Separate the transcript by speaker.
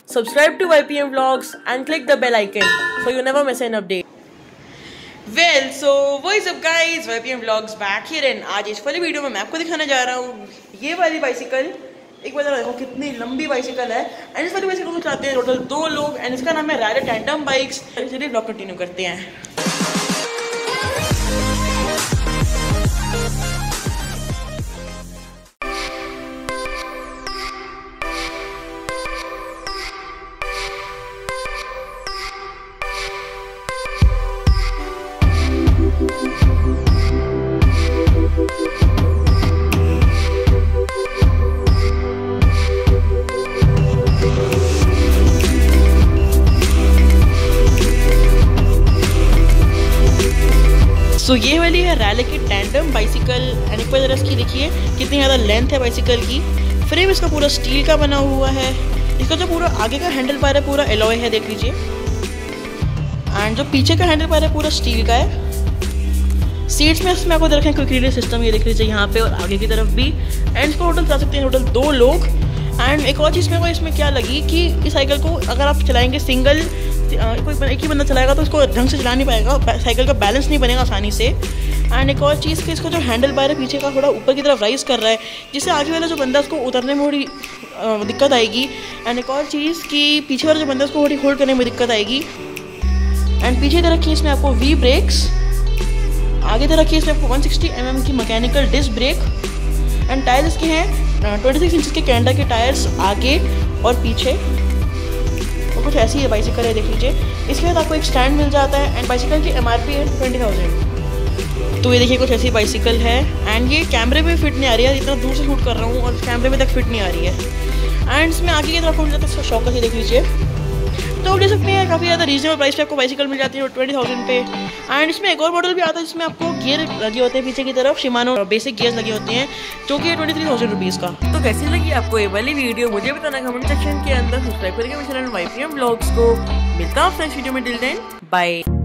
Speaker 1: Subscribe to YPM Vlogs and click the bell icon so you never miss an update. Well, so what's up guys, YPM Vlogs back here and आज इस वाली video में मैं आपको दिखाने जा रहा हूँ ये वाली बाइसिकल। एक बार देखो कितनी लंबी बाइसिकल है एंड इस वाली बाइसिकल को चलाते हैं टोटल 2 लोग एंड इसका नाम है Raleigh Tandem बाइक्स। चलिए ब्लॉग कंटिन्यू करते हैं। तो ये वाली है Raleigh की टैंडम बाइसिकल एंड एक बार इसकी देखिए कितनी ज़्यादा लेंथ है बाइसिकल की। फ्रेम इसका पूरा स्टील का बना हुआ है। इसका जो पूरा आगे का हैंडल बार है पूरा एलॉय है, देख लीजिए। एंड जो पीछे का हैंडल बार है पूरा स्टील का है। सीट्स में इसमें आपको रखें क्विक रिलीज सिस्टम, ये देख लीजिए यहाँ पे और आगे की तरफ भी। एंड इसको टोटल चला सकते हैं टोटल 2 लोग। एंड एक और चीज़ मेरे को इसमें क्या लगी कि इस साइकिल को अगर आप चलाएंगे सिंगल कोई एक ही बंदा चलाएगा तो इसको ढंग से चला नहीं पाएगा, साइकिल का बैलेंस नहीं बनेगा आसानी से। एंड एक और चीज़ कि इसका जो हैंडल बार है पीछे का थोड़ा ऊपर की तरफ राइज कर रहा है, जिससे आगे वाला जो बंदा उसको उतरने में थोड़ी दिक्कत आएगी। एंड एक और चीज़ कि पीछे वाला जो बंदा उसको थोड़ी होल्ड करने में दिक्कत आएगी। एंड पीछे तरह की इसमें आपको वी ब्रेक्स, आगे तरह की इसमें आपको 160 mm की mechanical disc brake. And tyre इसके हैं 26 इंच के कैनेडा के टायर्स आगे और पीछे। तो कुछ ऐसी है बाइसिकल है, देख लीजिए। इसके बाद आपको एक स्टैंड मिल जाता है एंड बाइसिकल की MRP है 20,000। तो ये देखिए कुछ ऐसी बाइसिकल है एंड ये कैमरे में फिट नहीं आ रही है, इतना दूर से शूट कर रहा हूँ और कैमरे में तक फिट नहीं आ रही है। एंड इसमें आगे की तरफ मिल जाता है इसका शॉकर से, देख लीजिए। तो आप ले सकते हैं काफ़ी ज़्यादा रीजनेबल प्राइस पे आपको बाइसिकल मिल जाती है 20,000 पे। एंड इसमें एक और मॉडल भी आता है जिसमें आपको गियर लगे होते हैं पीछे की तरफ, शिमानो बेसिक गियर्स लगे होते हैं, जो कि 23,000 रुपीज़ का। तो कैसी लगी आपको ये वाली वीडियो मुझे बताना कमेंट सेक्शन के अंदर। सब्सक्राइब करिए मेरे चैनल YPM Vlogs को। मिलता हूँ नेक्स्ट वीडियो में, टिल देन बाय।